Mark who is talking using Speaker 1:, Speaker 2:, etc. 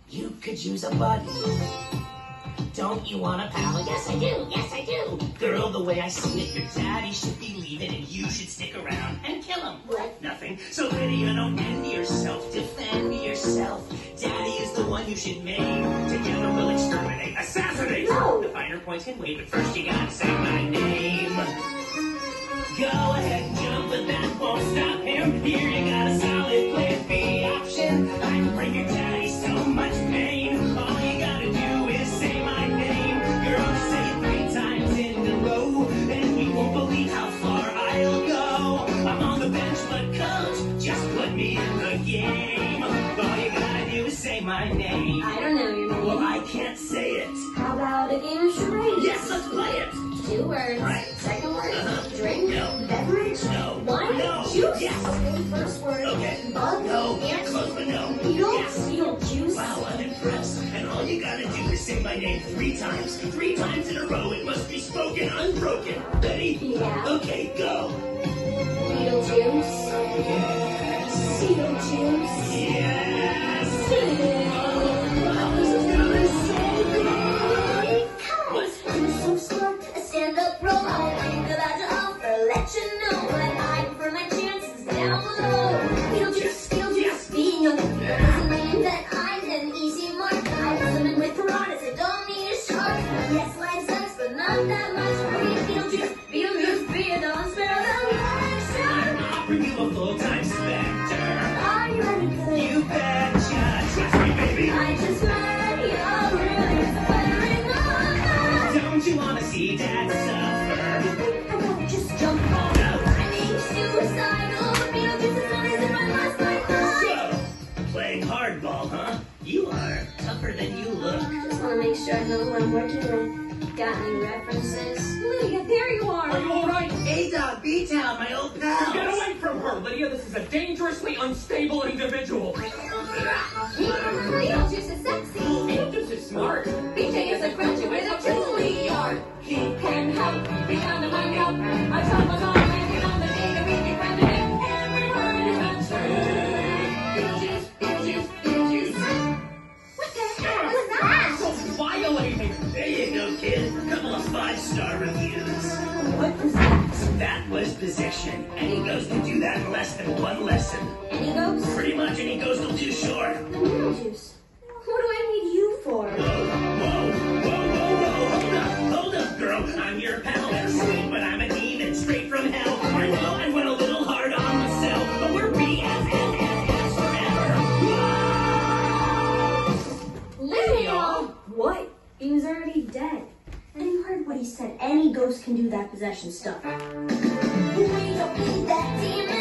Speaker 1: You could use a buddy. Don't you want a pal? Yes, I do. Yes, I do. Girl, the way I see it, your daddy should be leaving and you should stick around and kill him. What? Nothing. So Lydia, don't end yourself. Defend yourself. Daddy is the one you should maim. Together we'll exterminate. Assassinate! No! The finer points can wait, but first you gotta say my name. Go ahead and jump, but that won't stop him. Here you got a solid plan B option. I can bring your daddy so much pain. All you gotta do is say my name. You're gonna say it 3 times in a row, and you won't believe how far I'll go. I'm on the bench, but coach, just put me in the game. All you gotta do is say my name.
Speaker 2: I don't know your name.
Speaker 1: Well, I can't say it.
Speaker 2: How about a game of charades?
Speaker 1: Yes, let's play it.
Speaker 2: 2 words.
Speaker 1: Right.
Speaker 2: Second word.
Speaker 1: No.
Speaker 2: Drink. Beverage.
Speaker 1: No.
Speaker 2: Wine.
Speaker 1: No.
Speaker 2: Juice.
Speaker 1: Yes.
Speaker 2: Okay, first word.
Speaker 1: Okay.
Speaker 2: Bug.
Speaker 1: No.
Speaker 2: Ant.
Speaker 1: Close, but no.
Speaker 2: Beetle.
Speaker 1: Yes.
Speaker 2: Beetlejuice.
Speaker 1: Wow, I'm impressed. And all you gotta do is say my name 3 times. 3 times in a row. It must be spoken unbroken. Ready?
Speaker 2: Yeah.
Speaker 1: Okay, go.
Speaker 2: Beetlejuice.
Speaker 1: Yes.
Speaker 2: Beetlejuice.
Speaker 1: Yes.
Speaker 2: I was gonna say good.
Speaker 1: What?
Speaker 2: I'm so smart. A stand-up role. I'm about to offer. Let you know what I for my chances down below. Beetlejuice. Being on the field doesn't mean that I'm an easy mark. I'm swimming with piranhas. I don't need a shark. Yes, life sucks, but not that much for me. Beetlejuice, be a dawn sparrow.
Speaker 1: I'm offering you a full-time specter.
Speaker 2: Are you ready, good?
Speaker 1: You betcha. Trust me, baby.
Speaker 2: I just met your really firing on.
Speaker 1: Don't you wanna see Dad suffer?
Speaker 2: I gotta just jump on.
Speaker 1: No.
Speaker 2: I'm being suicidal. Beetlejuice is not as if I must like that.
Speaker 1: So, playing hardball, huh? You are tougher than you look.
Speaker 2: Just want to make sure I know who I'm working with. Got any references? Lydia, there you are.
Speaker 3: Are you all right?
Speaker 1: A-Dog, B-Town, my old pal.
Speaker 3: Get away from her, Lydia. This is a dangerously unstable individual.
Speaker 2: Beetlejuice is sexy.
Speaker 3: Beetlejuice is smart.
Speaker 2: BJ is a graduate of Juilliard. He can help beyond my help. I taught my mom landing on the day to be befriended him. Every word is untrue. Beetlejuice. What the hell was that?
Speaker 3: So violating.
Speaker 1: There you go, kid. Couple of 5-star reviews.
Speaker 2: What was that?
Speaker 1: That was possession. Any ghost can do that in less than 1 lesson.
Speaker 2: Any ghosts?
Speaker 1: Pretty much any ghost will do short.
Speaker 2: Beetlejuice. What do I need you for?
Speaker 1: Whoa. Hold up, girl. I'm your pal. Sweet, but I'm a demon straight from hell. I know I went a little hard on myself, but we're BFFFs forever.
Speaker 2: Lydia! What? He was already dead. And you heard what he said. Any ghost can do that possession stuff. We don't need that demon.